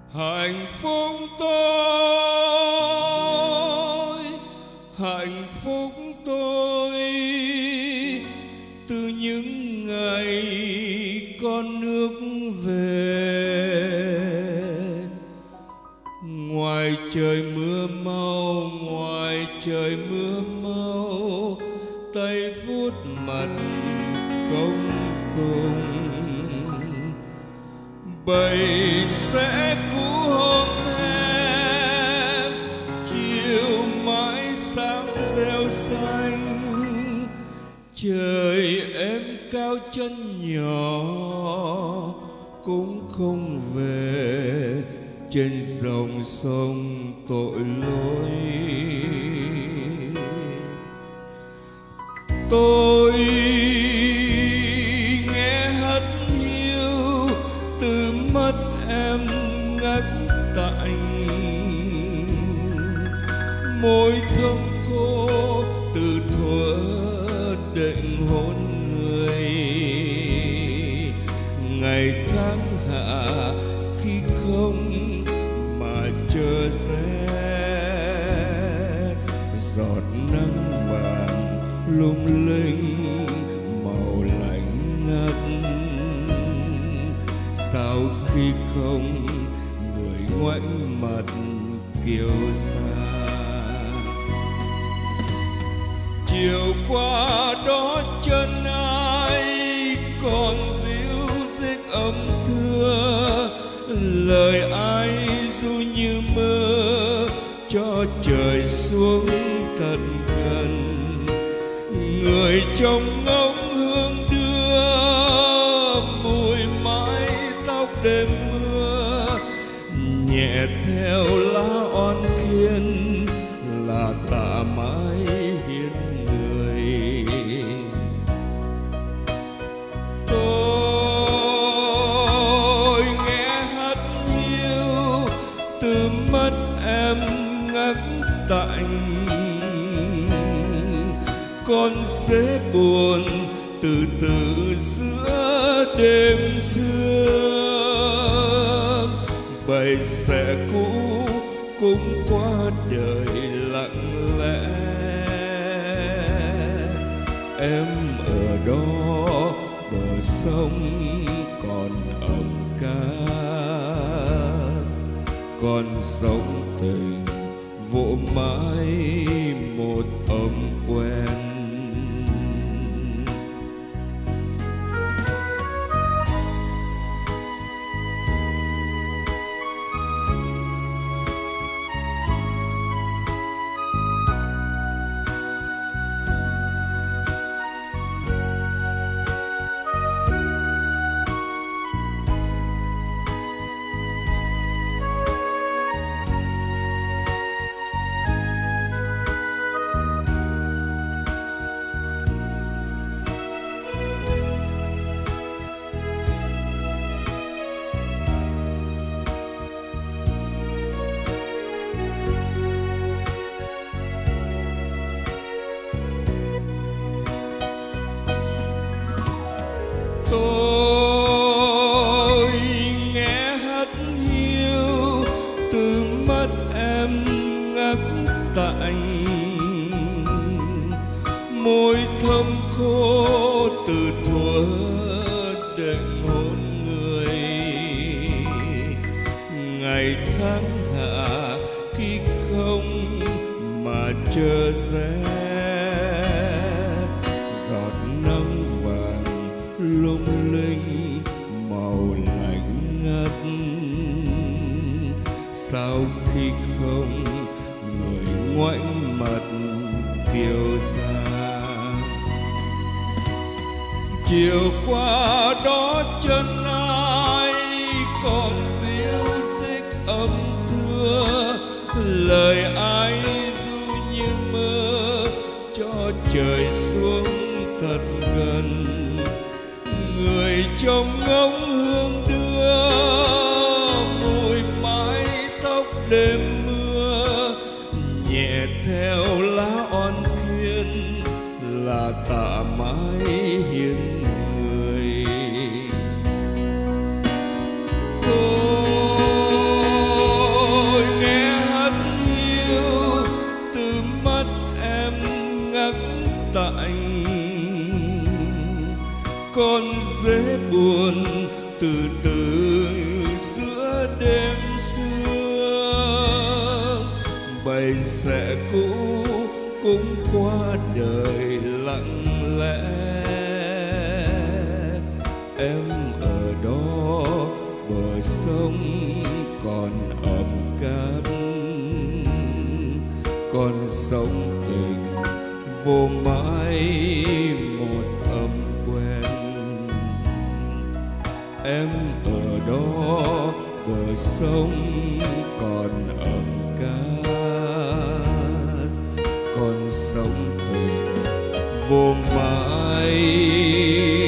Hạnh phúc tôi từ những ngày con nước về. Ngoài trời mưa mau, tay vuốt mặt không cùng. Bầy sẽ cứu hôm em, chiều mãi sáng rêu xanh. Trời em cao chân nhỏ cũng không về, trên dòng sông tội lỗi. Tôi nghe hắt hiu từ mắt em ngất tạnh, môi thơm khô từ thuở định hôn người. Ngày tháng hạ khi không mà chờ rét, giọt nắng vàng lung linh màu lạnh ngắt. Sao khi không người ngoảnh mặt kiêu sa. Chiều qua đó chân ai còn dịu dít ấm thưa, lời ai ru như mơ cho trời xuống thật gần. Người trong ngóng hương đưa mùi mái tóc đêm mưa, nhẹ theo lá oan khiên là tạ mãi hiến người. Tôi nghe hắt hiu từ mắt em ngất tạnh, con sẽ buồn từ từ giữa đêm sương. Bầy sẽ cũ cũng qua đời lặng lẽ, em ở đó bờ sông còn ấm cát, còn sống tình vỗ mãi một ấm quen. Tôi nghe hắt hiu từ mắt em ngất tạnh, môi thơm khô từ thuở định hôn người. Ngày tháng hạ khi không mà chờ rét, giọt nắng vàng lung linh màu lạnh ngắt. Sao khi không người ngoảnh mặt kiêu sa. Chiều qua đó chân ai còn dịu dít ấm thưa, lời ai ru như mơ cho trời xuống thật gần. Người trong ngóng hương đưa mùi mái tóc đêm mưa, nhẹ theo lá oan khiên là tạ mãi hiến người. từ từ giữa đêm sương. Bầy sẻ cũ cũng qua đời lặng lẽ. Em ở đó bờ sông còn ẩm cát, còn sóng tình vô mãi một âm quen. Em ở đó bờ sông còn ẩm cát, còn sóng tình vô mãi